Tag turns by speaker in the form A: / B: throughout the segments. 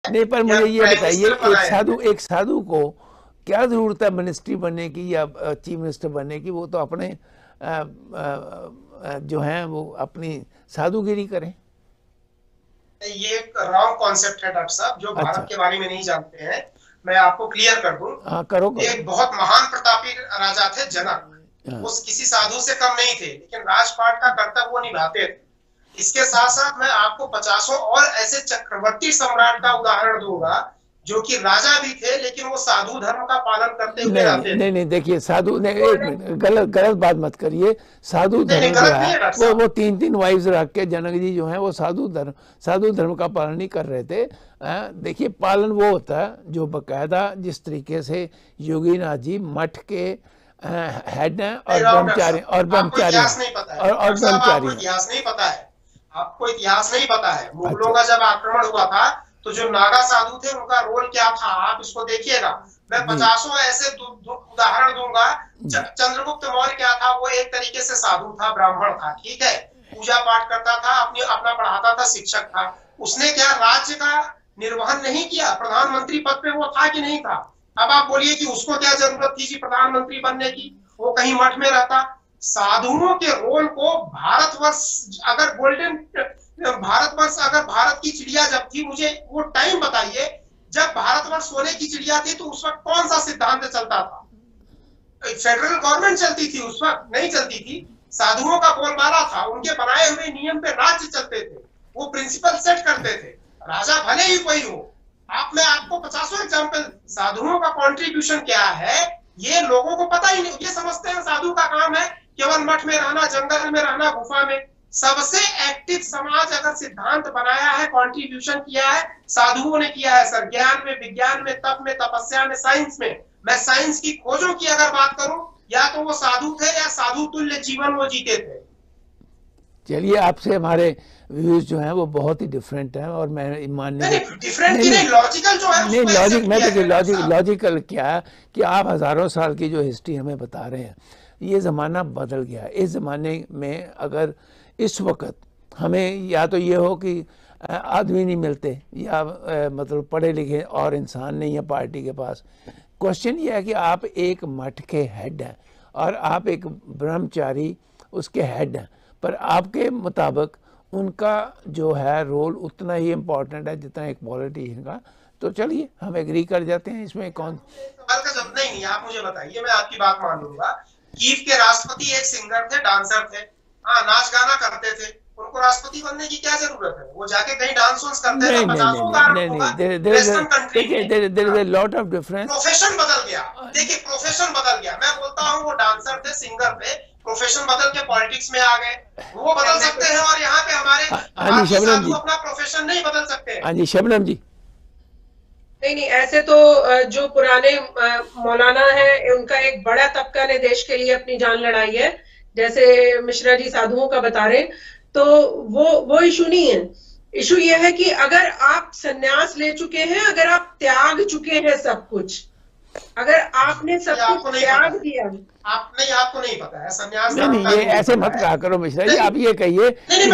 A: नहीं, पर मुझे ये बताइए, एक साधु को क्या जरूरत है मिनिस्ट्री बनने की या चीफ मिनिस्टर बनने की? वो तो अपने जो है वो अपनी साधुगिरी करें।
B: ये एक रॉन्ग कॉन्सेप्ट है डॉक्टर साहब, जो भारत के बारे में नहीं जानते हैं। मैं आपको क्लियर कर दूं।
A: हाँ, करो।
B: एक बहुत महान प्रतापी राजा थे जनक। वो किसी साधु से कम नहीं थे, लेकिन राजपाट का कर्तव्य वो निभाते थे। इसके साथ साथ मैं आपको 50 और ऐसे चक्रवर्ती सम्राट का उदाहरण दूंगा जो कि राजा भी थे, लेकिन वो साधु धर्म का पालन करते हुए रहते थे।
A: नहीं, देखिए साधु ने, एक मिनट, गलत बात मत करिए। साधु धर्म जो है वो 3 वाइफ्स रख के जनक जी जो है वो साधु धर्म का पालन नहीं कर रहे थे। देखिए, पालन वो होता है जो बकायदा, जिस तरीके से योगीनाथ जी मठ के हेड हैं और ब्रह्मचारी
B: इतिहास नहीं पता है। आपको इतिहास नहीं पता है। मुगलों का जब आक्रमण हुआ था तो जो नागा साधु थे उनका रोल क्या था, आप इसको देखिएगा। मैं 50 ऐसे उदाहरण दूंगा। चंद्रगुप्त मौर्य क्या था? वो एक तरीके से साधु था, ब्राह्मण था, ठीक है, पूजा पाठ करता था, अपना पढ़ाता था, शिक्षक था। उसने क्या राज्य का निर्वहन नहीं किया? प्रधानमंत्री पद पे वो था कि नहीं था? अब आप बोलिए कि उसको क्या जरूरत थी कि प्रधानमंत्री बनने की? वो कहीं मठ में रहता। साधुओं के रोल को भारतवर्ष अगर भारत की चिड़िया जब थी, मुझे वो टाइम बताइए जब भारतवर्ष सोने की चिड़िया थी, तो उस वक्त कौन सा सिद्धांत चलता था? फेडरल गवर्नमेंट चलती थी उस वक्त? नहीं चलती थी। साधुओं का बोलबाला था, उनके बनाए हुए नियम पे राज्य चलते थे, वो प्रिंसिपल सेट करते थे। राजा भले ही कोई हो। मैं आपको 50 एग्जाम्पल, साधुओं का कॉन्ट्रीब्यूशन क्या है ये लोगों को पता ही नहीं। ये समझते हैं साधु का काम है केवल मठ में रहना, जंगल में रहना, गुफा में। सबसे एक्टिव समाज अगर सिद्धांत बनाया है, कंट्रीब्यूशन किया है, साधुओं ने किया है सर। ज्ञान में, विज्ञान में, तप में, तपस्या में, साइंस में। मैं साइंस की खोजों की अगर बात करूं, या तो वो साधु थे या साधु तुल्य जीवन वो जीते थे।
A: चलिए, आपसे हमारे व्यूज जो हैं वो बहुत ही डिफरेंट हैं, और मैं मानने
B: लॉजिकल जो है
A: लॉजिकल क्या कि आप हजारों साल की जो हिस्ट्री हमें बता रहे हैं, ये ज़माना बदल गया। इस ज़माने में अगर इस वक्त हमें या तो ये हो कि आदमी नहीं मिलते, या मतलब पढ़े लिखे और इंसान नहीं है पार्टी के पास। क्वेश्चन ये है कि आप एक मठ के हेड हैं और आप एक ब्रह्मचारी उसके हेड हैं, पर आपके मुताबिक उनका जो है रोल उतना ही इम्पोर्टेंट है जितना एक पॉलिटिशियन का। तो चलिए हम एग्री कर जाते हैं इसमें। कौन
B: सवाल का जवाब नहीं, आप मुझे बताइए, मैं आपकी बात मान लूंगा। कीव के राष्ट्रपति एक सिंगर थे, डांसर थे, हाँ, नाच गाना करते थे। उनको राष्ट्रपति बनने की क्या जरूरत है? वो जाके कहीं डांस वांस करते थे।
A: Lot of difference.
B: प्रोफेशन बदल गया। देखिए, प्रोफेशन बदल गया। मैं बोलता हूँ वो डांसर थे, सिंगर थे, प्रोफेशन बदल के पॉलिटिक्स में आ गए। वो बदल सकते हैं और यहाँ पे हमारे साधु अपना प्रोफेशन नहीं बदल सकते।
A: हाँ जी, शबनम जी।
C: नहीं, ऐसे तो जो पुराने मौलाना है उनका एक बड़ा तबका ने देश के लिए अपनी जान लड़ाई है, जैसे मिश्रा जी साधुओं का बता रहे, तो वो इशू नहीं है। इशू ये है कि अगर आप संन्यास ले चुके हैं, अगर आप त्याग चुके हैं सब कुछ, अगर आपने सब कुछ त्याग दिया,
B: आपको नहीं पता है संन्यास।
A: नहीं, ये ऐसे मत कहा करो मिश्रा जी। आप ये कहिए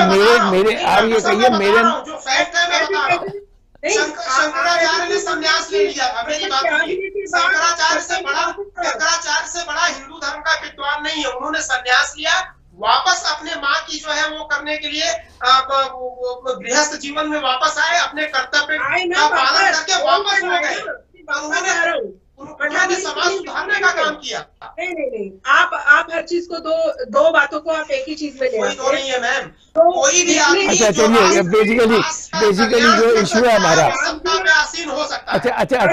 A: मेरे
B: जो फैक्ट है मैं बता रहा हूं। शंकराचार्य ने संन्यास ले लिया था। मेरी बात सुनिए, शंकराचार्य से बड़ा हिंदू धर्म का विद्वान नहीं है। उन्होंने संन्यास लिया, वापस अपने माँ की जो है वो करने के लिए गृहस्थ जीवन में वापस आए, अपने कर्तव्य का पालन करके वापस हो गए। उन्होंने समाज सुधारने का काम किया।
C: नहीं, आप हर चीज को दो बातों को आप एक ही चीज में ले आते हैं।
B: कोई नहीं है मैम, कोई भी आदमी।
A: अच्छा, चलिए, बेसिकली जो इशू है हमारा,
B: आसीन हो सकता है।
A: अच्छा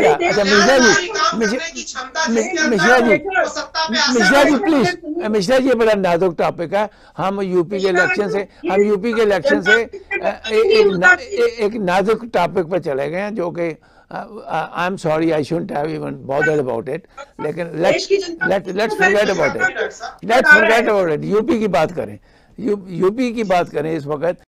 A: मिश्रा जी प्लीज। मिश्रा जी, बड़ा नाजुक टॉपिक है। हम यूपी के इलेक्शन से एक नाजुक टॉपिक पर चले गए हैं, जो कि I am sorry, I shouldn't have even bothered about it, लेकिन let's forget about it. UP की बात करें, यूपी की बात करें इस वक्त।